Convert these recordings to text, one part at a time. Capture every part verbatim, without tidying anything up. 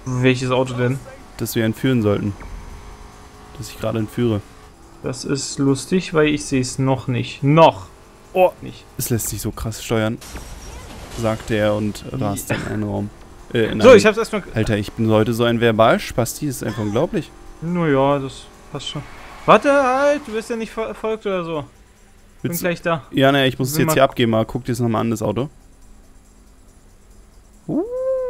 Welches Auto denn? Das wir entführen sollten. Das ich gerade entführe. Das ist lustig, weil ich sehe es noch nicht. Noch! Oh, nicht. Es lässt sich so krass steuern, sagte er und rast in einen Raum. Äh, in So, einen, ich hab's erstmal... Alter, ich bin heute so ein Verbalspasti, das ist einfach unglaublich. Naja, das passt schon. Warte, halt, du wirst ja nicht verfolgt oder so. Bin Willst, gleich da. ja, ne, ich muss es Will jetzt mal- hier abgeben, aber guck dir das nochmal an, das Auto. Uh.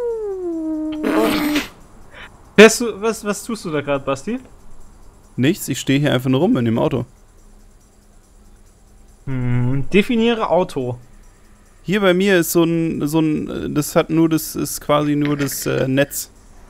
Fährst du, was, was tust du da gerade, Basti? Nichts, ich stehe hier einfach nur rum in dem Auto. Hm, definiere Auto. Hier bei mir ist so ein, so ein, das hat nur das, ist quasi nur das äh, Netz.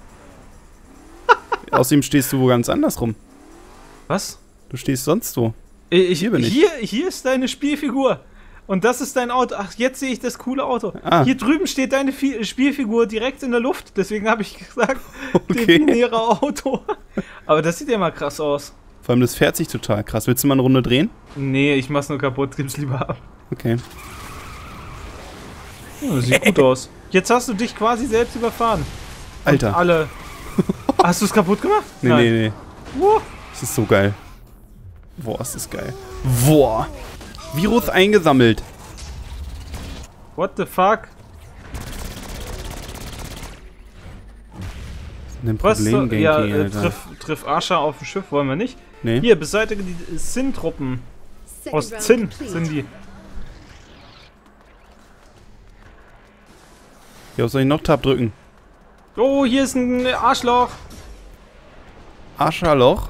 Außerdem stehst du wo ganz anders rum. Was? Du stehst sonst wo. Ich, Hier bin ich. Hier, hier ist deine Spielfigur. Und das ist dein Auto. Ach, jetzt sehe ich das coole Auto. Ah. Hier drüben steht deine Fi Spielfigur direkt in der Luft. Deswegen habe ich gesagt, Okay. definiere Auto. Aber das sieht ja mal krass aus. Vor allem, das fährt sich total krass. Willst du mal eine Runde drehen? Nee, ich mach's nur kaputt. Gib's lieber ab. Okay. Ja, das sieht gut aus. Jetzt hast du dich quasi selbst überfahren. Alter. Und alle. Hast du es kaputt gemacht? Nee, Nein. nee, nee. Uh, Das ist so geil. Boah, ist das geil. Boah. Virus eingesammelt. what the fuck? Ein Was? Problem, So, ja, Genki, äh, Alter. triff, triff Ascha auf dem Schiff wollen wir nicht. Nee. Hier, beseitige die Zinn-Truppen. Aus Zinn sind die. Hier, was soll ich noch Tab drücken? Oh, hier ist ein Arschloch. Arschloch.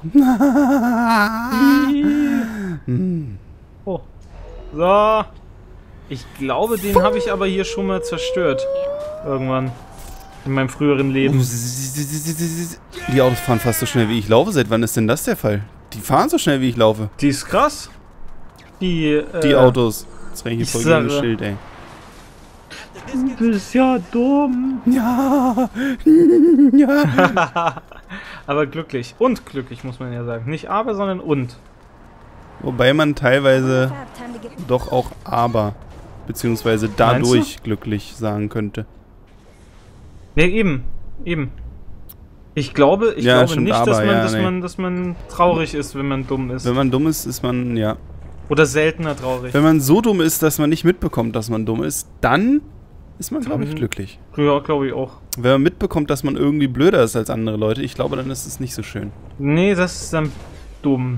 Oh. So. Ich glaube, den habe ich aber hier schon mal zerstört. Irgendwann. In meinem früheren Leben. Die Autos fahren fast so schnell wie ich laufe. Seit wann ist denn das der Fall? Die fahren so schnell wie ich laufe. Die ist krass. Die, äh, Die Autos. Das renne ich ich hier voll gegen das sage- Schild, ey. Du bist ja dumm. Ja. Ja. Aber glücklich. Und glücklich, muss man ja sagen. Nicht aber, sondern und. Wobei man teilweise doch auch aber, beziehungsweise dadurch glücklich sagen könnte. Ne, eben. Eben. Ich glaube, ich Ja, glaube stimmt, nicht, aber, dass, man, ja, dass, nee. man, dass man traurig ist, wenn man dumm ist. Wenn man dumm ist, ist man, ja. Oder seltener traurig. Wenn man so dumm ist, dass man nicht mitbekommt, dass man dumm ist, dann ist man, glaube ich, Dann- glücklich. Ja, glaube ich auch. Wenn man mitbekommt, dass man irgendwie blöder ist als andere Leute, ich glaube, dann ist es nicht so schön. Nee, das ist dann dumm.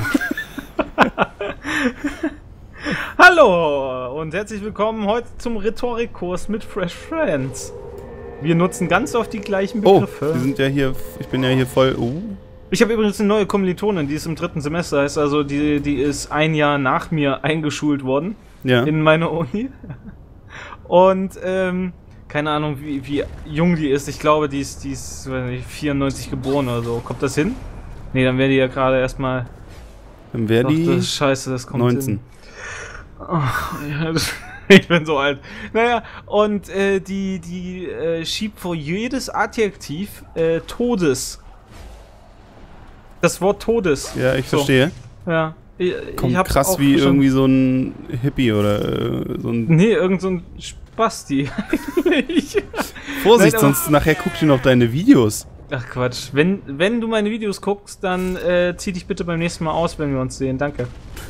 Hallo und herzlich willkommen heute zum Rhetorikkurs mit Fresh Friends. Wir nutzen ganz oft die gleichen Oh, Begriffe. wir sind ja hier, ich bin ja hier voll, oh. Ich habe übrigens eine neue Kommilitonin, die ist im dritten Semester, heißt also, die, die ist ein Jahr nach mir eingeschult worden Ja. in meiner Uni. Und, ähm, keine Ahnung, wie, wie jung die ist. Ich glaube, die ist, die ist weiß nicht, vierundneunzig geboren oder so. Kommt das hin? Nee, dann wäre die ja gerade erstmal. Dann wäre Ach, die das ist scheiße, das kommt neunzehn. hin. Oh, ja, das, ich bin so alt. Naja, und äh, die, die äh, schiebt vor jedes Adjektiv äh, Todes. Das Wort Todes. Ja, ich So. verstehe. Ja. Ich, Kommt ich hab's krass auch wie schon- irgendwie so ein Hippie oder äh, so ein... Nee, irgend so ein Spasti eigentlich. Vorsicht, Nein, aber- sonst nachher guckst du noch deine Videos. Ach Quatsch. Wenn, wenn du meine Videos guckst, dann äh, zieh dich bitte beim nächsten Mal aus, wenn wir uns sehen. Danke.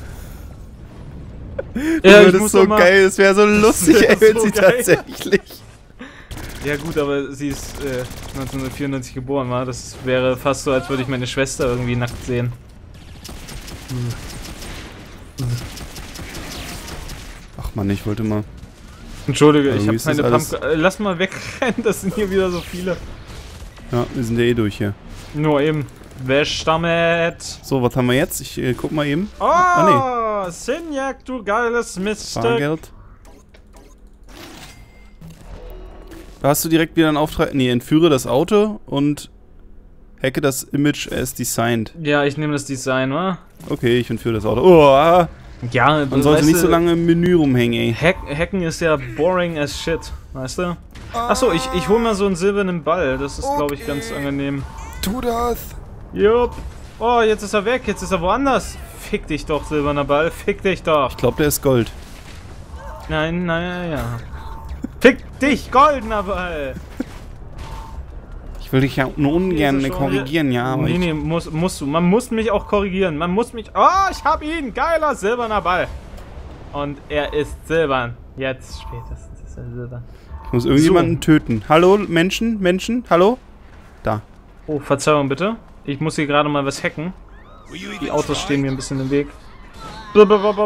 Ja, ich das muss ist so doch mal- geil, das wäre so lustig, wär ey, wenn so sie geil. tatsächlich... Ja gut, aber sie ist äh, neunzehnhundertvierundneunzig geboren, war. Das wäre fast so, als würde ich meine Schwester irgendwie nackt sehen. Ach man, ich wollte mal... Entschuldige, ich Irgendwie habe ist das meine alles- Pumpkin... Äh, lass mal wegrennen, das sind hier wieder so viele. Ja, wir sind ja eh durch hier. Nur eben. Wäsch damit. So, was haben wir jetzt? Ich äh, guck mal eben. Oh, Ah, Sinjak, du geiles Miststück. Bargeld. Da hast du direkt wieder einen Auftrag... Nee, entführe das Auto und hacke das Image as designed. Ja, ich nehme das Design, wa? Okay, ich entführe das Auto. Oh, ah, Ja, man sollte nicht so lange im Menü rumhängen, ey. Hack, Hacken ist ja boring as shit, weißt du? Achso, ich, ich hol mal so einen silbernen Ball. Das ist, glaube ich, ganz angenehm. Tu das! Jupp. Oh, jetzt ist er weg. Jetzt ist er woanders. Fick dich doch, silberner Ball. Fick dich doch. Ich glaube, der ist Gold. Nein, nein, ja. Fick dich, goldener Ball. Ich Ich will dich ja nur ungern korrigieren, ja, aber Nee, ich nee, muss, musst du. Man muss mich auch korrigieren. Man muss mich... Oh, ich hab ihn! Geiler silberner Ball! Und er ist silbern. Jetzt spätestens ist er silbern. Ich muss irgendjemanden So. töten. Hallo, Menschen? Menschen? Hallo? Da. Oh, Verzeihung bitte. Ich muss hier gerade mal was hacken. Die Autos stehen mir ein bisschen im Weg. Oh,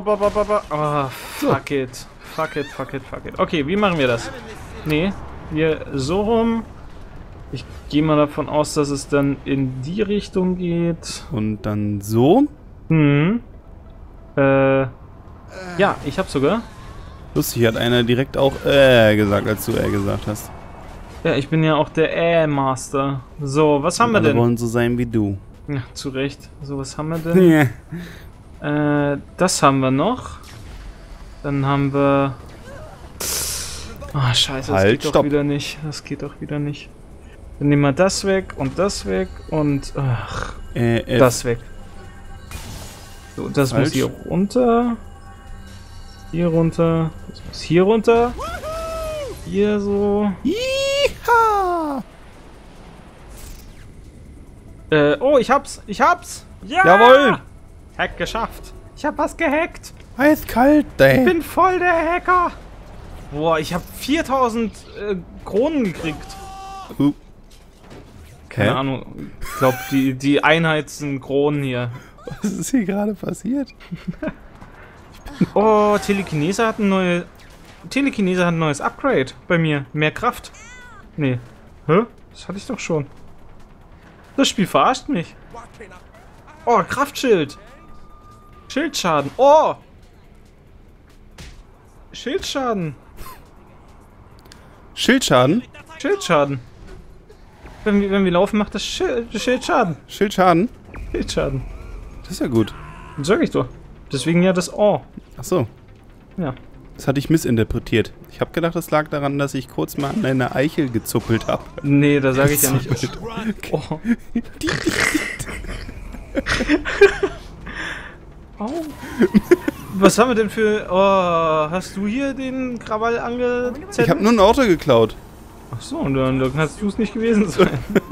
fuck it. Fuck it, fuck it, fuck it. Okay, wie machen wir das? Nee, wir so rum. Ich gehe mal davon aus, dass es dann in die Richtung geht. Und dann so. Hm. Äh. Ja, ich hab sogar. Lustig, hat einer direkt auch äh gesagt, als du äh gesagt hast. Ja, ich bin ja auch der Äh-Master. So, was haben wir Alle denn? wollen so sein wie du. Ja, zu Recht. So, was haben wir denn? Ja. Äh, das haben wir noch. Dann haben wir... Ah, scheiße, das Halt, geht doch stopp. wieder nicht. Das geht doch wieder nicht. Dann nehmen wir das weg und das weg und... Ach, Äh, F. das weg. So, das Falsch. muss hier runter. Hier runter. Das muss hier runter. Hier so. Yeehaw! Äh, oh, ich hab's. Ich hab's. Ja! Jawohl! Hack geschafft. Ich hab was gehackt. Eiskalt, Ich ey. bin voll der Hacker. Boah, ich hab viertausend äh, Kronen gekriegt. Uh. Keine Hä? Ahnung. Ich glaube, die, die Einheit sind Kronen hier. Was ist hier gerade passiert? Oh, Telekinese hat ein neues... Telekinese hat ein neues Upgrade bei mir. Mehr Kraft. Nee. Hä? Das hatte ich doch schon. Das Spiel verarscht mich. Oh, Kraftschild. Schildschaden. Oh! Schildschaden. Schildschaden? Schildschaden. Wenn wir, wenn wir laufen, macht das Schild, Schildschaden. Schildschaden? Schildschaden. Das ist ja gut. Das sag ich doch. Deswegen ja das Oh. Ach so. Ja. Das hatte ich missinterpretiert. Ich habe gedacht, das lag daran, dass ich kurz mal an eine Eichel gezuppelt habe. Nee, da sage ich ja nicht. Oh. Oh. Was haben wir denn für... Oh, hast du hier den Krawall angezettelt? Ich habe nur ein Auto geklaut. Ach so, und dann, dann kannst du es nicht gewesen sein.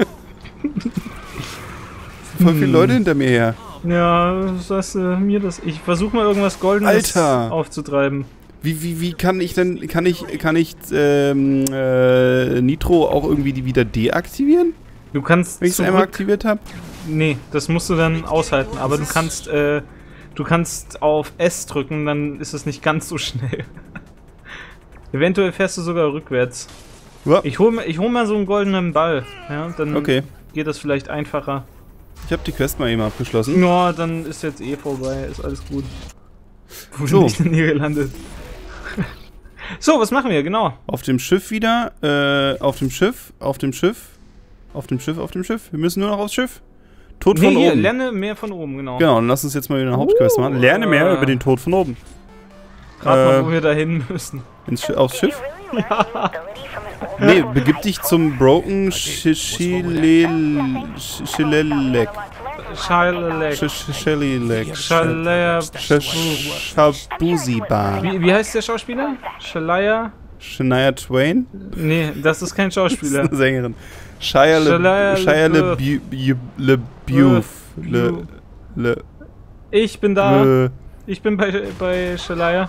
Voll viele Leute hinter mir her. Ja, sagst du mir das... Ich versuche mal irgendwas Goldenes Alter. aufzutreiben. Wie, wie, wie kann ich denn, kann ich, kann ich ähm, äh, Nitro auch irgendwie die wieder deaktivieren? Du kannst Wenn ich es einmal aktiviert habe? Nee, das musst du dann aushalten. Aber du kannst, äh, du kannst auf S drücken, dann ist es nicht ganz so schnell. Eventuell fährst du sogar rückwärts. Ja. Ich hol, mir- ich hol mal so einen goldenen Ball. Ja, dann Okay. geht das vielleicht einfacher. Ich habe die Quest mal eben abgeschlossen. Ja, dann ist jetzt eh vorbei. Ist alles gut. Wo So. bin ich denn hier gelandet? So, was machen wir? Genau. Auf dem Schiff wieder, äh, auf dem Schiff, auf dem Schiff, auf dem Schiff, auf dem Schiff. Wir müssen nur noch aufs Schiff. Tod Nee, von hier, oben. lerne mehr von oben, genau. Genau, dann lass uns jetzt mal wieder eine Hauptquest machen. Lerne mehr äh. über den Tod von oben. Gerade Äh. mal, wo wir da hin müssen. Ins Sch aufs Schiff? Nee, begib dich zum Broken Shishilelek. Schalelek. Shishilelek. Schalea. Shabuziba. Wie, wie heißt der Schauspieler? Shalaya? Shania Twain? Nee, das ist kein Das ist Schauspieler. eine Sängerin. Shia Le- Shia Shia LaBeouf. LeBeouf. LeBeouf. Le... Le... Ich bin da. Le... Ich bin bei, bei Shalaya.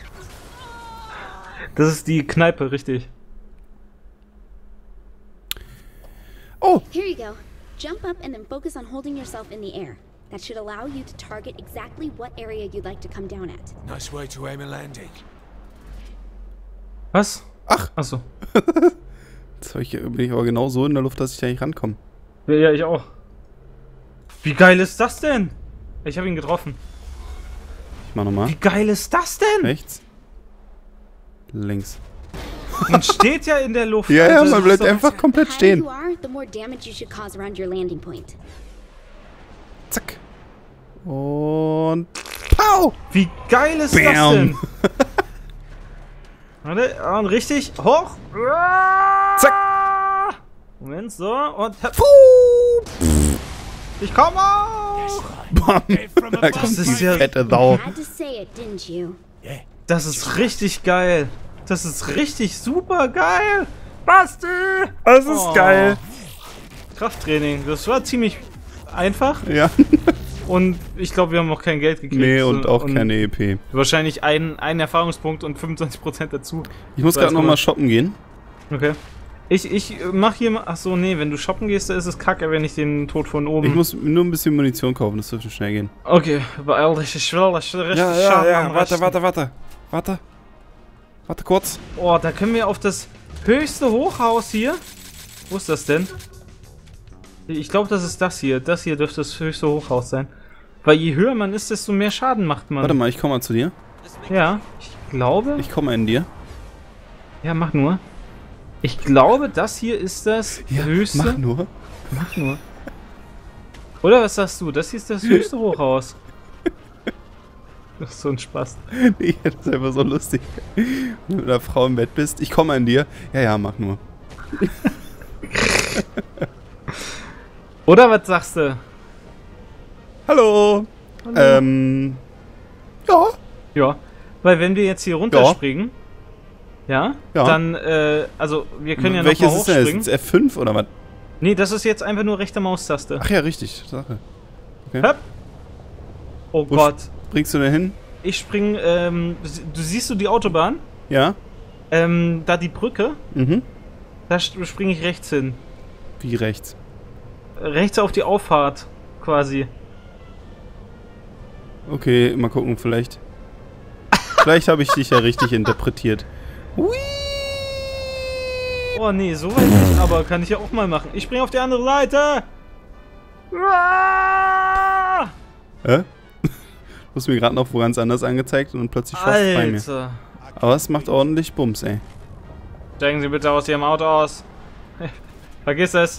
Das ist die Kneipe, richtig. Oh! Here you go. Jump up and then focus on holding yourself in the air. That should allow you to target exactly what area you'd like to come down at. Nice way to aim a landing. Was? Ach! Achso. Jetzt hab ich, bin ich aber genau so in der Luft, dass ich da nicht rankomme. Ja, ja, ich auch. Wie geil ist das denn? Ich habe ihn getroffen. Ich mach nochmal. Wie geil ist das denn? Rechts. Links. Man steht ja in der Luft. Ja, ja, Alter, man das bleibt ist doch- einfach komplett The higher stehen. you are, the more damage you should cause around your landing point. Zack. Und... Pow! Wie geil ist das Bam. denn? Warte, und richtig hoch. Zack. Moment, so. Und Puh! ich komme auch. Bam! Da kommt ist die ja- fette Sau. Had to say it, didn't you? Das ist richtig geil. Das ist richtig super geil. Basti! Das ist Oh. geil. Krafttraining. Das war ziemlich einfach. Ja. Und ich glaube, wir haben auch kein Geld gekriegt. Nee, und auch und keine E P. Wahrscheinlich ein, ein Erfahrungspunkt und fünfundzwanzig Prozent dazu. Ich muss gerade nochmal shoppen gehen. Okay. Ich, ich mach hier mal... Achso, nee, wenn du shoppen gehst, da ist es kacke, wenn ich den Tod von oben... Ich muss nur ein bisschen Munition kaufen, das dürfte schnell gehen. Okay, beeil dich, ich will das richtig Ja, ja, ja, warte, warte, warte. Warte. Warte kurz. Oh, da können wir auf das höchste Hochhaus hier... Wo ist das denn? Ich glaube, das ist das hier. Das hier dürfte das höchste Hochhaus sein. Weil je höher man ist, desto mehr Schaden macht man. Warte mal, ich komme mal zu dir. Ja, ich glaube... Ich komme in dir. Ja, mach nur. Ich glaube, das hier ist das ja, höchste... mach nur. Mach nur. Oder was sagst du? Das hier ist das höchste Hochhaus. Das ist so ein Spaß. Nee, das ist einfach so lustig. Wenn du mit einer Frau im Bett bist. Ich komme an dir. Ja, ja, mach nur. Oder was sagst du? Hallo. Hallo. Ähm. Ja. Ja. Weil wenn wir jetzt hier runterspringen, ja, ja, dann, äh, also wir können ja noch mal hochspringen. Welches ist das? F fünf oder was? Nee, das ist jetzt einfach nur rechte Maustaste. Ach ja, richtig. Sache. Okay. Hopp. Oh Wo Gott. Springst du da hin? Ich spring, ähm, du siehst du die Autobahn? Ja. Ähm, da die Brücke. Mhm. Da springe ich rechts hin. Wie rechts? Rechts auf die Auffahrt, quasi. Okay, mal gucken, vielleicht. Vielleicht habe ich dich ja richtig interpretiert. Hui! Oh nee, so weit nicht, aber kann ich ja auch mal machen. Ich springe auf die andere Seite! Hä? Du hast mir gerade noch wo ganz anders angezeigt und plötzlich fast bei mir. Aber es macht ordentlich Bums, ey. Steigen Sie bitte aus Ihrem Auto aus. Vergiss es.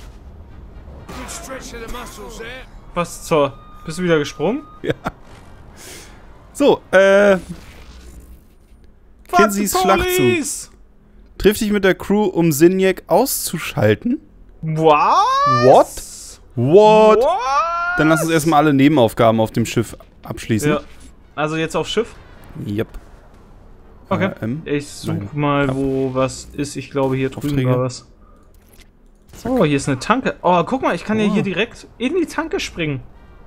Was zur... Bist du wieder gesprungen? Ja. So, äh... Kinseys Schlachtzug. Trifft dich mit der Crew, um Zinyak auszuschalten. What? What? What? What? Dann lass uns erstmal alle Nebenaufgaben auf dem Schiff abschließen. Ja. Also jetzt auf Schiff? Yep. Okay. Ähm, ich suche mal, Kap. wo was ist. Ich glaube, hier drüben war was. Oh, hier ist eine Tanke. Oh, guck mal, ich kann oh. ja hier direkt in die Tanke springen.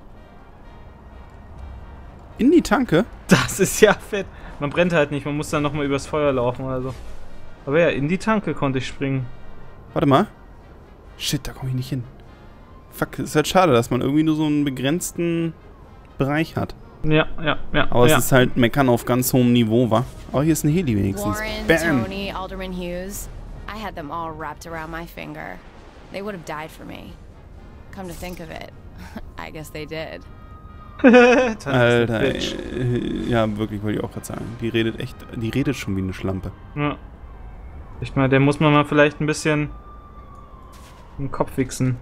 In die Tanke? Das ist ja fett. Man brennt halt nicht, man muss dann nochmal übers Feuer laufen oder so. Aber ja, in die Tanke konnte ich springen. Warte mal. Shit, da komme ich nicht hin. Fuck, ist halt schade, dass man irgendwie nur so einen begrenzten Bereich hat. Ja, ja, ja. Aber ja. es ist halt Meckern auf ganz hohem Niveau, wa? Oh, hier ist ein Heli wenigstens. Warren, Bam. Tony, Alderman Hughes. I had them all wrapped around my finger. They would have died for me. Come to think of it, I guess they did. Alter, ey, ja, wirklich, wollte ich auch gerade sagen. Die redet echt, die redet schon wie eine Schlampe. Ja. Ich meine, der muss man mal vielleicht ein bisschen im Kopf wichsen.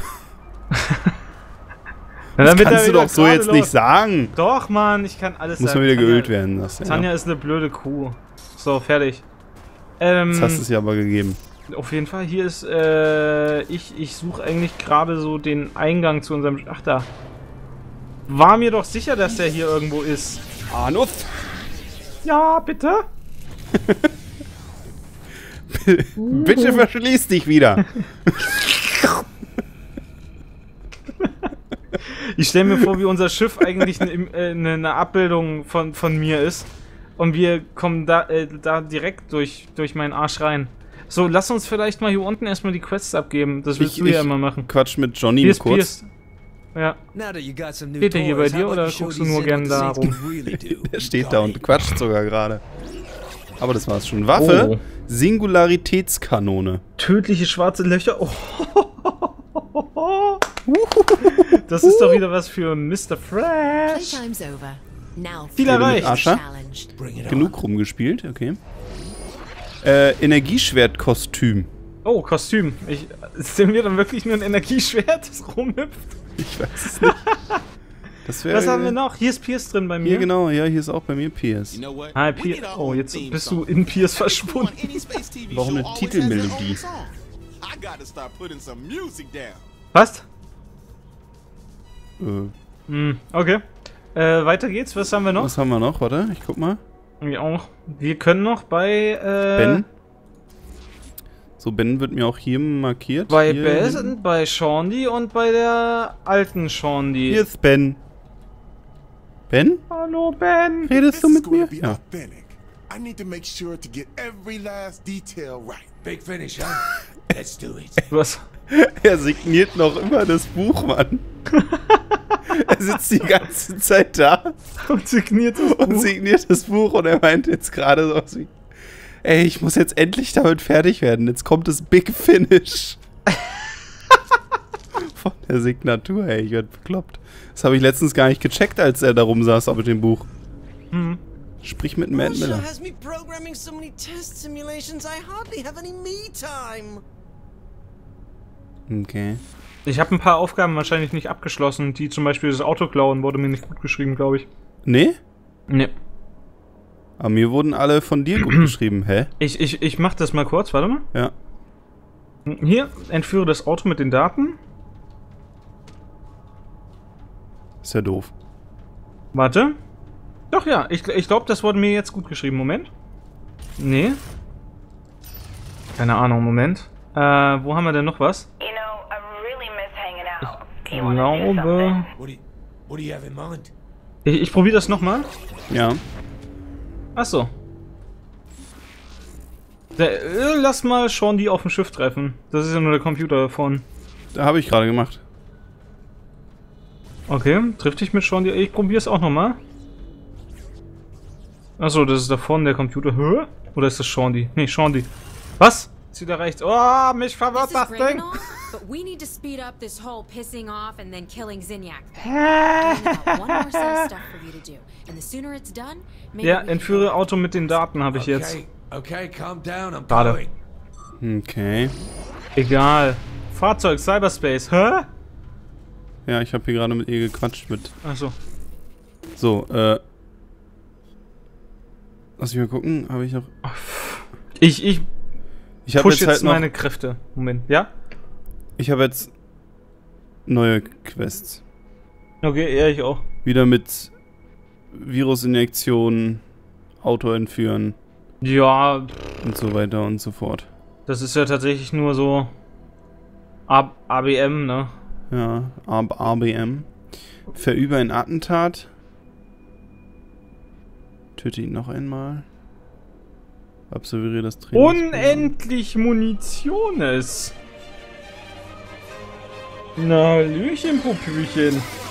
Das damit kannst du doch so jetzt los. nicht sagen. Doch, Mann, ich kann alles muss sagen. Muss mal wieder Tanja, geölt werden. Das, ja. Tanja ist eine blöde Kuh. So, fertig. Ähm, das hast du es ja aber gegeben. Auf jeden Fall, hier ist, äh, ich, ich suche eigentlich gerade so den Eingang zu unserem... Ach, da. War mir doch sicher, dass der hier irgendwo ist. Arnulf? Ja, bitte? Bitte verschließ dich wieder. Ich stelle mir vor, wie unser Schiff eigentlich eine, eine, eine Abbildung von, von mir ist. Und wir kommen da, äh, da direkt durch, durch meinen Arsch rein. So, lass uns vielleicht mal hier unten erstmal die Quests abgeben. Das willst ich, du ja ich immer machen. Quatsch mit Johnny Pierce, kurz. Pierce. Ja. Steht der hier bei dir oder guckst du nur gern da rum? Der steht da und quatscht sogar gerade. Aber das war's schon. Waffe, oh. Singularitätskanone. Tödliche schwarze Löcher. Oh. Das ist doch wieder was für Mister Fresh. Viel erreicht. Ascha. Genug rumgespielt, okay. Äh, Energieschwertkostüm. Oh, Kostüm. Ich, sind wir dann wirklich nur ein Energieschwert, das rumhüpft? Ich weiß es nicht. Das wär, Was haben wir noch? Hier ist Pierce drin bei mir. Hier genau, ja, hier ist auch bei mir Pierce. Hi, Pierce. Oh, jetzt bist du in Pierce verschwunden. Warum eine Titelmelodie? Was? Äh. Hm, okay. Äh, weiter geht's. Was haben wir noch? Was haben wir noch? Warte, ich guck mal. Wir auch. Wir können noch bei, äh... Ben? So, Ben wird mir auch hier markiert. Bei hier Bess, hinten. bei Shaundi und bei der alten Shaundi. Hier ist Ben. Ben? Hallo Ben. Redest du This is mit going mir? to be Ja. authentic. I need to make sure to get every last detail right. Big finish, huh? Let's do it. Was? Er signiert noch immer das Buch, Mann. Er sitzt die ganze Zeit da Und signiert das und Buch. signiert das Buch und er meint jetzt gerade so was wie: Ey, ich muss jetzt endlich damit fertig werden. Jetzt kommt das Big Finish. Von der Signatur, ey, ich werd bekloppt. Das habe ich letztens gar nicht gecheckt, als er da rumsaß mit dem Buch. Hm. Sprich mit Matt Miller. has me programming so many test simulations I hardly have any me time. Okay. Ich habe ein paar Aufgaben wahrscheinlich nicht abgeschlossen. Die zum Beispiel das Auto klauen wurde mir nicht gut geschrieben, glaube ich. Nee? Nee. Aber mir wurden alle von dir gut geschrieben. Hä? Ich, ich, ich mach das mal kurz, warte mal. Ja. Hier, entführe das Auto mit den Daten. Ist ja doof. Warte. Doch, ja, ich, ich glaube, das wurde mir jetzt gut geschrieben. Moment. Nee. Keine Ahnung, Moment. Äh, wo haben wir denn noch was? You know, I really miss hanging out. Ich Do you wanna do glaube... something? What do you, what do you have in mind? Ich, ich probiere das nochmal. Ja. Achso. Der, äh, lass mal schon die auf dem Schiff treffen. Das ist ja nur der Computer davon. Da habe ich gerade gemacht. Okay, trifft dich mit schon die. Ich probiere es auch nochmal. Achso, das ist davon der Computer. Hä? Oder ist das Shondi? Nee, Shondi. Was? Sie da rechts. Oh, mich verwirrt das Ding. But we need to speed up this whole pissing off and then killing Zinyak thing. I only got one more set of stuff for you to do, and the sooner it's done, maybe Ja, we can entführe go- Auto mit den Daten habe ich jetzt. Okay, okay, calm down, I'm Warte. going. Okay. Egal. Fahrzeug, Cyberspace. Hä? Ja, ich habe hier gerade mit ihr gequatscht mit. Achso. So, äh. Lass mich mal gucken. Habe ich noch. Ich, ich Ich habe push jetzt jetzt halt noch. meine Kräfte. Moment, ja? Ich habe jetzt neue Quests. Okay, ja, ich auch. Wieder mit Virusinjektion, Auto entführen Ja, und so weiter und so fort. das ist ja tatsächlich nur so A B M, ne? Ja, A B M. Verübe ein Attentat. Töte ihn noch einmal. Absolviere das Training. Unendlich Munitiones. Na, Hallöchen, Popüchen.